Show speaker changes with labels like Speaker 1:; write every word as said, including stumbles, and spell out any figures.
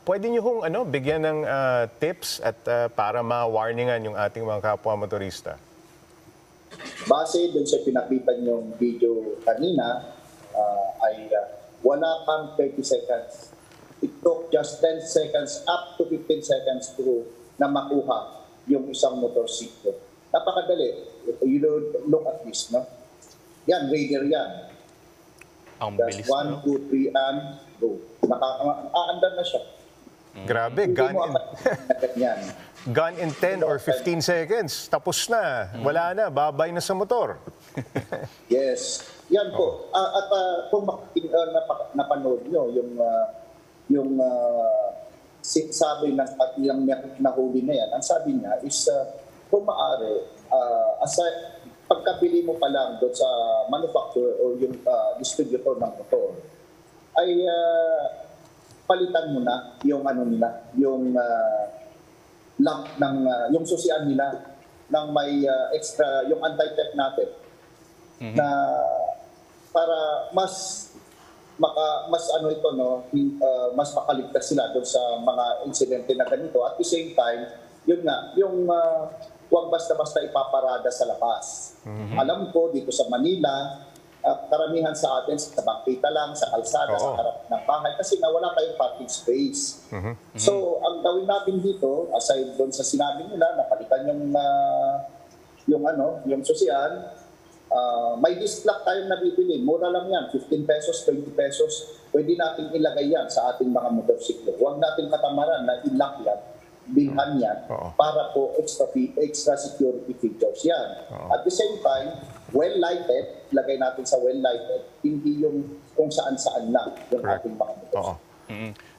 Speaker 1: pwede niyo hong ano, bigyan ng ah, tips at ah, para ma-warningan yung ating mga kapwa motorista?
Speaker 2: Base dun sa pinakita niyong video kanina, ah, ay ah, wala pang thirty seconds. It took just ten seconds up to fifteen seconds to na makuha yung isang motorsiklo. Napakadali. You look at this, no? Yan, radar yan.
Speaker 3: Ang
Speaker 2: Just
Speaker 3: bilis
Speaker 2: one,
Speaker 3: na, no?
Speaker 2: two, three, and go. Naka-aandar na siya.
Speaker 1: Grabe,
Speaker 2: Hindi
Speaker 1: gun
Speaker 2: mo
Speaker 1: in,
Speaker 2: agad yan.
Speaker 1: gun in ten or fifteen seconds. Tapos na. Wala na. Babay na sa motor.
Speaker 2: Yes. Yan po. Ah, at ah, kung mak- uh, napa- napanood nyo, yung, ah, yung ah, si- sabi ng at yung nahuli na yan, ang sabi niya is, ah, kung maaari, uh, aside, pagkabili mo pa lang doon sa manufacturer o yung uh, distributor ng motor, ay uh, palitan mo na yung ano nila, yung uh, lamp ng, uh, yung susian nila ng may uh, extra, yung anti-theft natin, mm-hmm. na para mas maka, mas ano ito, no, uh, mas makaligtas sila doon sa mga insidente na ganito. At the same time, yun nga, yung uh, huwag basta-basta ipaparada sa labas. Mm-hmm. Alam ko, dito sa Manila, uh, karamihan sa atin, sa bangkita lang, sa kalsada, Oo. sa harap ng bahay, kasi nawala tayong parking space. Mm-hmm. So, ang gawin natin dito, aside doon sa sinabi nila, napalitan yung, uh, yung, ano, yung susian, uh, may disc lock tayong nabibili. Mura lang yan, fifteen pesos, twenty pesos. Pwede natin ilagay yan sa ating mga motorsiklo. Huwag natin katamaran na i-lock yan, bilhan yan, Oo. para po extra, extra security features yan. Oo. At the same time, well-lighted, lagay natin sa well-lighted, hindi yung kung saan-saan lang yung
Speaker 1: Correct.
Speaker 2: ating mga motorsiklo.
Speaker 1: Oo. Mm-hmm.